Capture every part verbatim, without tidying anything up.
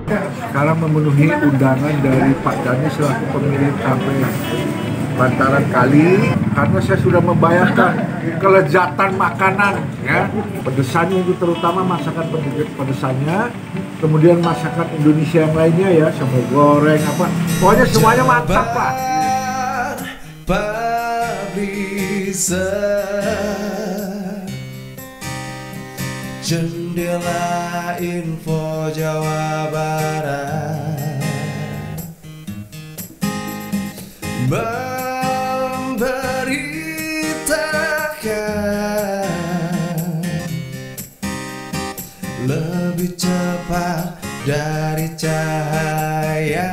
Sekarang memenuhi undangan dari Pak Dhani selaku pemilik kafe Bantaran Kali, karena saya sudah membayangkan kelezatan makanan, ya, pedesannya itu terutama masakan pedesannya, kemudian masakan Indonesia yang lainnya ya, sambal goreng apa, pokoknya semuanya mantap Pak. Jendela Info Jawa Barat memberitakan lebih cepat dari cahaya.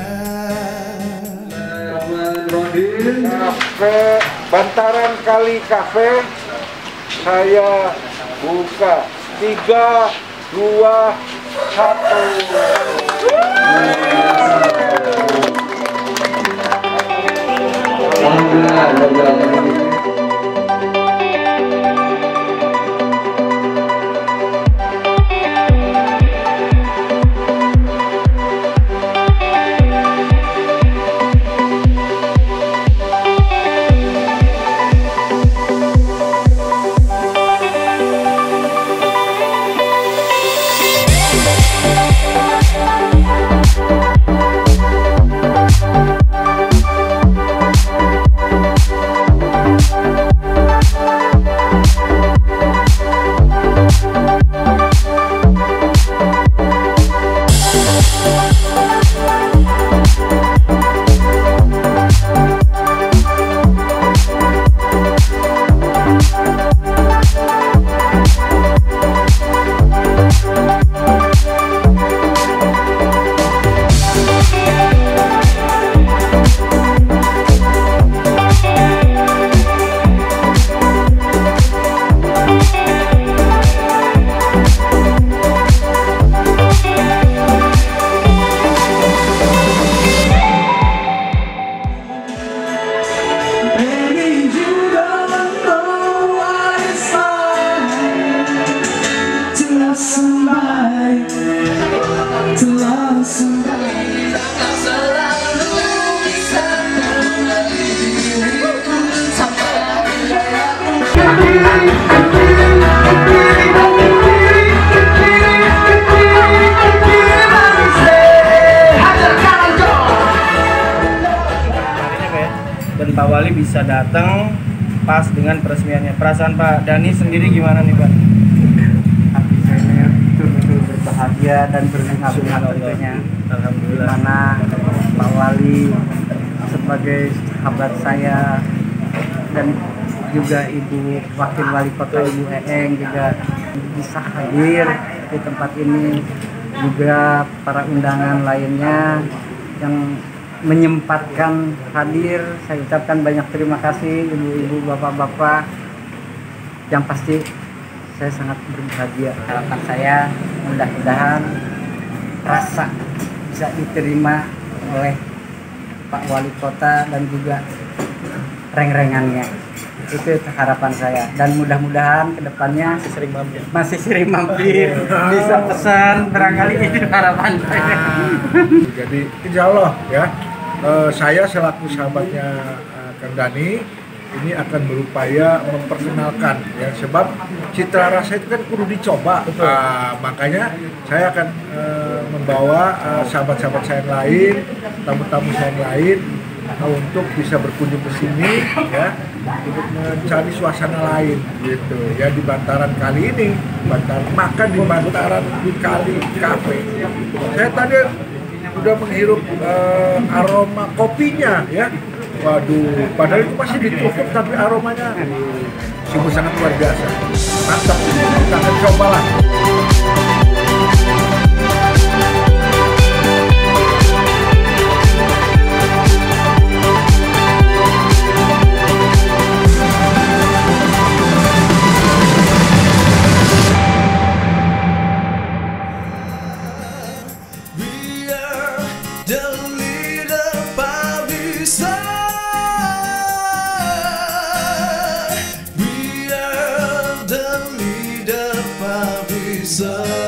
Kafe Bantaran Kali Cafe saya buka. Tiga, dua, satu. Dan Pak Wali bisa datang pas dengan peresmiannya. Perasaan Pak Dhani sendiri gimana nih Pak? Hati saya betul-betul berbahagia dan berbunga-bunga tentunya. Alhamdulillah. Dimana Pak Wali sebagai sahabat saya dan juga Ibu Wakil Wali Kota Ibu Eeng juga bisa hadir di tempat ini, juga para undangan lainnya yang menyempatkan hadir. Saya ucapkan banyak terima kasih ibu-ibu, bapak-bapak, yang pasti saya sangat berbahagia. Harapan saya mudah-mudahan rasa bisa diterima oleh Pak Wali Kota dan juga reng-rengannya. Itu harapan saya, dan mudah-mudahan kedepannya masih sering mampir, masih sering mampir bisa pesan, barangkali itu harapan saya. Jadi insya Allah ya, eh, saya selaku sahabatnya eh, Kang Dhani ini akan berupaya memperkenalkan ya, sebab citra rasa itu kan kudu dicoba. Nah, makanya saya akan eh, membawa eh, sahabat-sahabat saya yang lain, tamu-tamu saya yang lain, nah, untuk bisa berkunjung ke sini ya, untuk mencari suasana lain gitu ya, di Bantaran Kali ini, Bantaran makan di Bantaran Kali Cafe. Saya tadi udah menghirup uh, aroma kopinya ya, waduh, padahal itu masih ditutup tapi aromanya sungguh sangat luar biasa, mantap, kita akan cobalah. So